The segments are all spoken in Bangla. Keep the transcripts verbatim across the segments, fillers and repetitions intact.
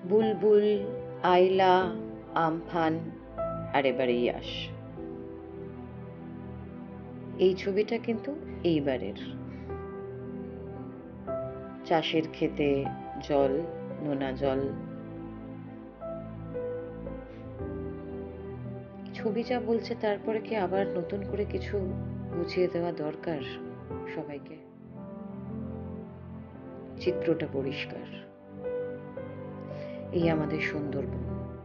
বুলবুল, আইলা, আমফান আর এবারে ইয়াস। এই ছবিটা কিন্তু এইবারের। চাষের ক্ষেতে জল, নোনা জল। ছবি যা বলছে তারপরে কি আবার নতুন করে কিছু বুঝিয়ে দেওয়া দরকার সবাইকে? চিত্রটা পরিষ্কার। এই আমাদের সুন্দরবন।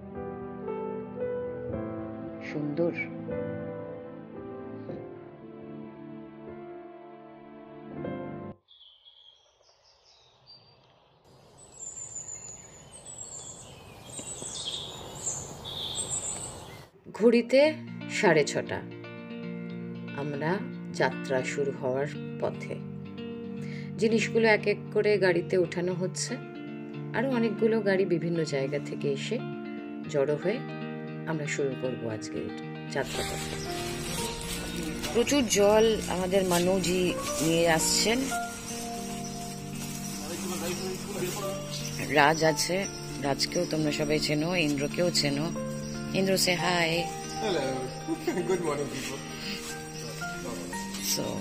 সুন্দর ঘড়িতে সাড়ে ছটা। আমরা যাত্রা শুরু হওয়ার পথে। জিনিসগুলো এক এক করে গাড়িতে ওঠানো হচ্ছে। আরো অনেকগুলো গাড়ি বিভিন্ন জায়গা থেকে এসে জড়ো হয়ে আমরা শুরু করবো আজকের যাত্রাটা। প্রচুর জল আমাদের মানুজি নিয়ে আসছেন। রাজ আছে, রাজকেও তোমরা সবাই চেনো, ইন্দ্রকেও চেনো। Indra, say hi. Hello. Good morning, people. So,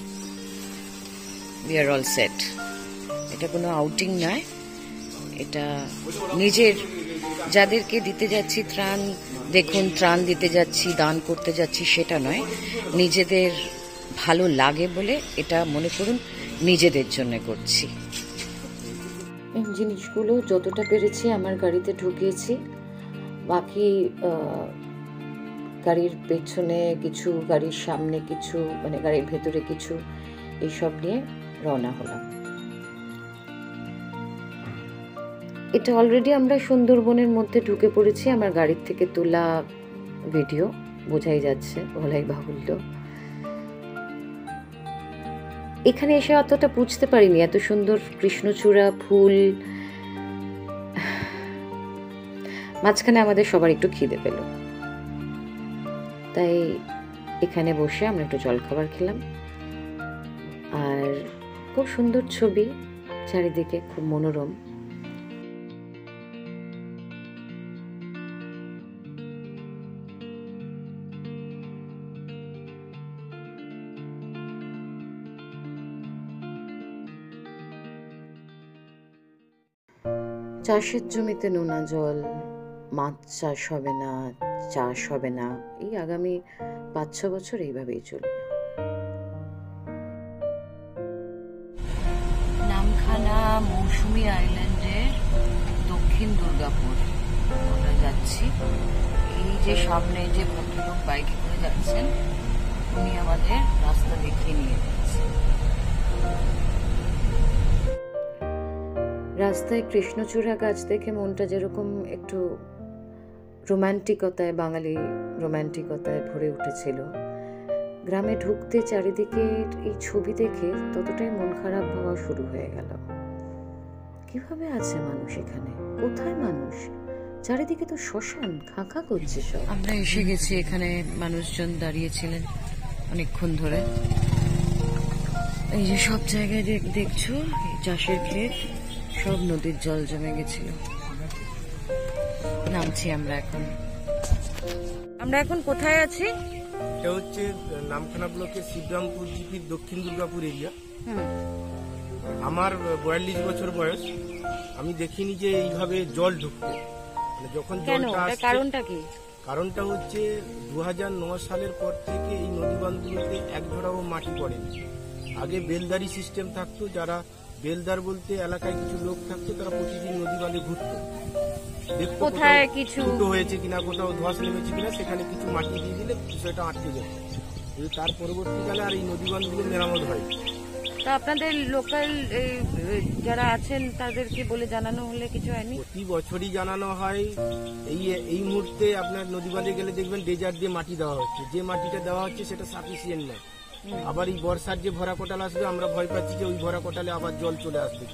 we are all set. এটা কোনো আউটিং নয়, এটা নিজের যাদেরকে দিতে যাচ্ছি ত্রাণ, দেখুন ত্রাণ দিতে যাচ্ছি, দান করতে যাচ্ছি, সেটা নয়। নিজেদের ভালো লাগে বলে এটা মনে করুন নিজেদের জন্য করছি। এই জিনিসগুলো যতটা পেরেছি আমার গাড়িতে ঢুকিয়েছি। বাকি গাড়ির পেছনে কিছু, গাড়ির সামনে কিছু, মানে গাড়ির ভেতরে কিছু, এইসব নিয়ে রওনা হলাম। এটা অলরেডি আমরা সুন্দরবনের মধ্যে ঢুকে পড়েছি। আমার গাড়ির থেকে তোলা ভিডিও, বোঝাই যাচ্ছে, বলাই বাহুল্য। এখানে এসে অতটা বুঝতে পারিনি এত সুন্দর কৃষ্ণচূড়া ফুল। মাঝখানে আমাদের সবার একটু খিদে পেল, তাই এখানে বসে আমরা একটু জলখাবার খেলাম। আর খুব সুন্দর ছবি, চারিদিকে খুব মনোরম। চাষের জমিতে নোনা জল, মাছ চাষ হবে না, চাষ হবে না, এই আগামী পাঁচ ছ বছর এইভাবেই চলবে। নামখানা মৌসুমী আইল্যান্ডের দক্ষিণ দুর্গাপুর আমরা যাচ্ছি। এই যে সামনে যে ভদ্রলোক বাইকে করে যাচ্ছেন, উনি আমাদের রাস্তা দেখিয়ে নিয়ে যাচ্ছেন। রাস্তায় কৃষ্ণচূড়া গাছ দেখে মনটা যেরকম একটু রোমান্টিকতায়, বাঙালি রোমান্টিকতায় ভরে উঠেছিল, গ্রামে ঢুকতে চারিদিকে এই ছবি দেখে ততটাই মন খারাপ হওয়া শুরু হয়ে গেল। কিভাবে আছে মানুষ এখানে? কোথায় মানুষ? চারিদিকে তো শ্মশান, খাঁখা করছে সব। আমরা এসে গেছি, এখানে মানুষজন দাঁড়িয়েছিলেন অনেকক্ষণ ধরে। এই যে সব জায়গায় দেখছো চাষের ক্ষেত, সব নদীর জল জমে গেছিল। নামছি আমরা এখন। আমরা এখন কোথায় আছি? এটা হচ্ছে নামখানা ব্লকের শিবরামপুর জিপির দক্ষিণ দুর্গাপুর এরিয়া। আমার বয়াল্লিশ বছর বয়স, আমি দেখিনি যে এইভাবে জল ঢুকতে। মানে যখন জলটা আসছে, কারণটা কি? কারণটা হচ্ছে দু হাজার নয় সালের পর থেকে এই নদী বাঁধগুলোতে এক ধরাও মাটি পড়েনি। আগে বেলদারি সিস্টেম থাকতো, যারা বেলদার বলতে এলাকায় কিছু লোক থাকতো, তারা প্রতিদিন নদী বাঁধে ঘুরতো, দেখতো কোথায় কিছু হয়েছে কিনা, কোথাও ধস নেমেছে কিনা, সেখানে কিছু মাটি দিয়ে দিলে বিষয়টা আটকে যেত। কিন্তু তার পরবর্তীকালে আর এই নদী বাঁধগুলো মেরামত হয়। তা আপনাদের লোকাল যারা আছেন তাদেরকে বলে জানানো হলে কিছু হয়নি? প্রতি বছরই জানানো হয়। এই এই মুহূর্তে আপনার নদী বাঁধে গেলে দেখবেন ডেজার দিয়ে মাটি দেওয়া হচ্ছে, যে মাটিটা দেওয়া হচ্ছে সেটা সাফিসিয়েন্ট নয়। আবার এই বর্ষার যে ভরা কোটাল আসবে, আমরা ভয় পাচ্ছি যে ওই ভরা কোটালে আবার জল চলে আসবে।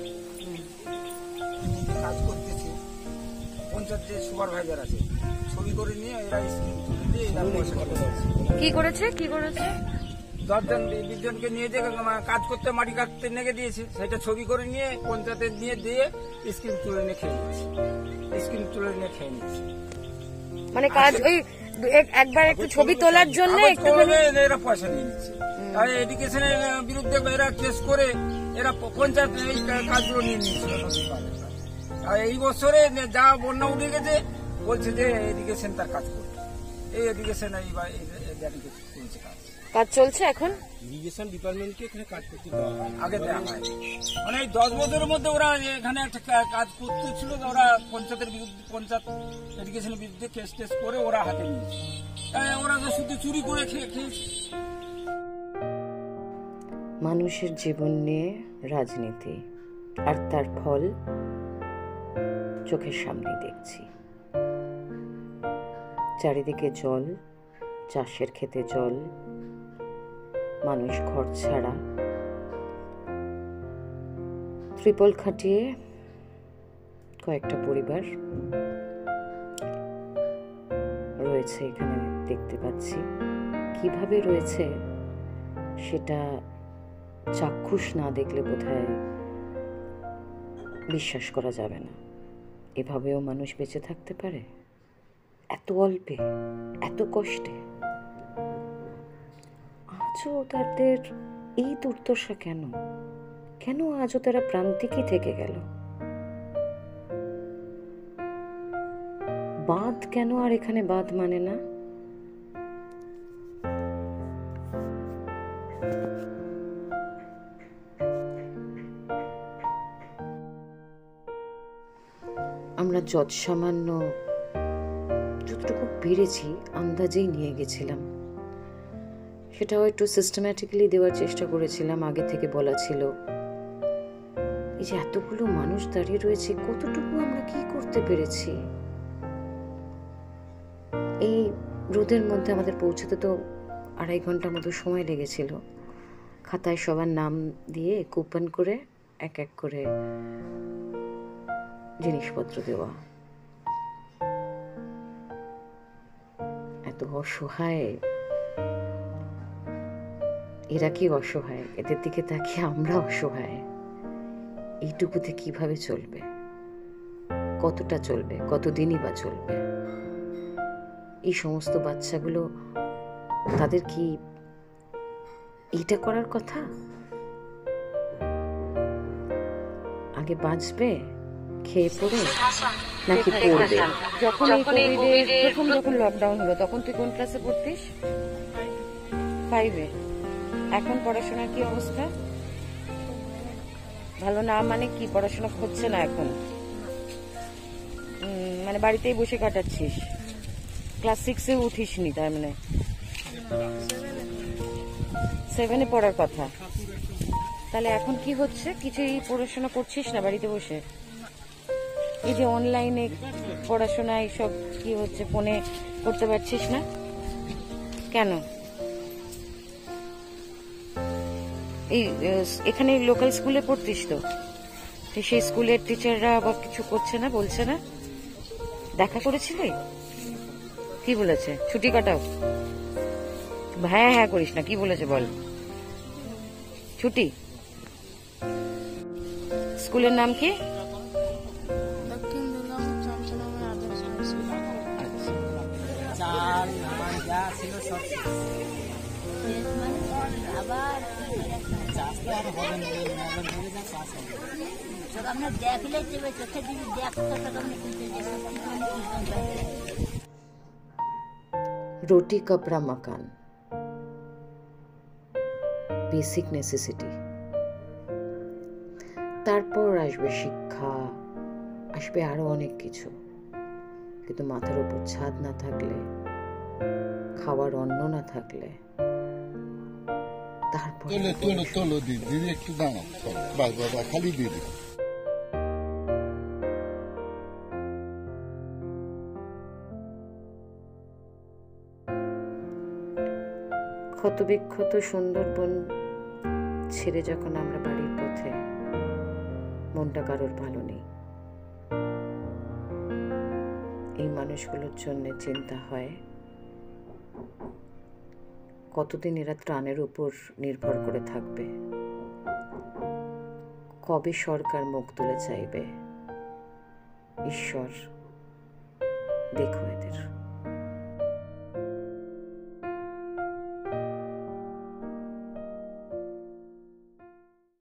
কাজ করতেছি, পঞ্চায়েতের সুপারভাইজার আছে, ছবি করে নিয়ে এরা কি করেছে কি করেছে দশজন বিশ জনকে নিয়ে যে কাজ করতে মাটি কাটতে নেগে দিয়েছে, সেটা ছবি করে নিয়ে পঞ্চায়েতে নিয়ে দিয়ে স্ক্রিন তুলে নিয়ে খেয়ে নিচ্ছে, স্ক্রিন তুলে নিয়ে খেয়ে নিচ্ছে। মানে কাজ ওই এক- একবার একটু ছবি তোলার জন্য কাগজ একটু কলমে এরা পয়সা নিয়ে নিচ্ছে। আর এডুকেশনের বিরুদ্ধে এরা কেস করে এরা পঞ্চায়েত এই কাজগুলো নিয়ে নিচ্ছে। আর এই বছরে যা বন্যা উঠে গেছে বলছে যে এডুকেশন তার কাজ করবে, এই এডুকেশন চলছে কাজ। কাজ চলছে এখন। ইরিগেশন ডিপার্টমেন্টকে এখানে কাজ করতে দেওয়া হয়। আগে দেওয়া হয় মানে এই দশ বছরের মধ্যে ওরা এখানে একটা কা- কাজ করতে ছিল, ওরা পঞ্চায়েতের বিরুদ্ধে পঞ্চায়েত এডুকেশনের বিরুদ্ধে কেস টেস করে ওরা হাতে নিয়েছে। তাই ওরা তো শুধু চুরি করে খেয়ে খেয়েছে। মানুষের জীবন নিয়ে রাজনীতি, আর তার ফল চোখের সামনে দেখছি। চারিদিকে জল, চাষের ক্ষেতে জল, মানুষ ঘর ছাড়া, ত্রিপল খাটিয়ে কয়েকটা পরিবার রয়েছে এখানে দেখতে পাচ্ছি। কিভাবে রয়েছে সেটা চাক্ষুষ না দেখলে বোধহয় বিশ্বাস করা যাবে না। এভাবেও মানুষ বেঁচে থাকতে পারে এত অল্পে, এত কষ্টে। আজও তাদের এই দুর্দশা কেন? কেন আজও তারা প্রান্তিকই থেকে গেল? বাঁধ কেন আর এখানে বাঁধ মানে না? আমরা যত সামান্য যতটুকু পেরেছি আন্দাজেই নিয়ে গেছিলাম, সেটাও একটু সিস্টেম্যাটিক্যালি দেওয়ার চেষ্টা করেছিলাম। আগে থেকে বলা ছিল এই যে এতগুলো মানুষ দাঁড়িয়ে রয়েছে, কতটুকু আমরা কি করতে পেরেছি। এই রোদের মধ্যে আমাদের পৌঁছতে তো আড়াই ঘন্টার মতো সময় লেগেছিল। খাতায় সবার নাম দিয়ে কুপন করে এক এক করে জিনিসপত্র দেওয়া। এত অসহায়, এরা কি অসহায়? এদের দিকে তাকিয়ে আমরা অসহায়। এইটুকুতে কিভাবে চলবে? কতটা চলবে? কতদিনই বা চলবে? এই সমস্ত বাচ্চাগুলো, তাদের কি এইটা করার কথা? আগে বাঁচবে খেয়ে পড়ে নাকি পড়বে? যখন এই কোভিডের প্রথম যখন লকডাউন হলো তখন তুই কোন ক্লাসে পড়তিস? ফাইভে। এখন পড়াশোনার কি অবস্থা? ভালো না মানে কি? পড়াশোনা হচ্ছে না এখন? উম, মানে বাড়িতেই বসে কাটাচ্ছিস? ক্লাস সিক্সে উঠিস নি তার মানে? সেভেনে পড়ার কথা। তাহলে এখন কি হচ্ছে? কিছুই পড়াশোনা করছিস না বাড়িতে বসে? এই যে অনলাইনে পড়াশোনা এইসব কি হচ্ছে, ফোনে করতে পারছিস না কেন? এই এখানে লোকাল স্কুলে পড়তিস তো, তো সেই স্কুলের টিচাররা আবার কিছু করছে না, বলছে না? দেখা করেছিলে? কি বলেছে? ছুটি কাটাও? হ্যাঁ হ্যাঁ করিস না, কি বলেছে বল? ছুটি? স্কুলের নাম কি? রুটি কাপড়া মাকান, বেসিক নেসেসিটি। তারপর আসবে শিক্ষা, আসবে আরো অনেক কিছু। কিন্তু মাথার উপর ছাদ না থাকলে, খাওয়ার অন্ন না থাকলে, তারপর তোলো তোলো তোলো দিদি দিদি একটু দাঁড়াও, বাস বাবা খালি দিদি। ক্ষতবিক্ষত সুন্দরবন ছেড়ে যখন আমরা বাড়ির পথে, মনটা কারোর ভালো নেই। এই মানুষগুলোর জন্য চিন্তা হয় কতদিন এরা ত্রাণের উপর নির্ভর করে থাকবে? কবে সরকার মুখ তুলে চাইবে? ঈশ্বর দেখো এদের।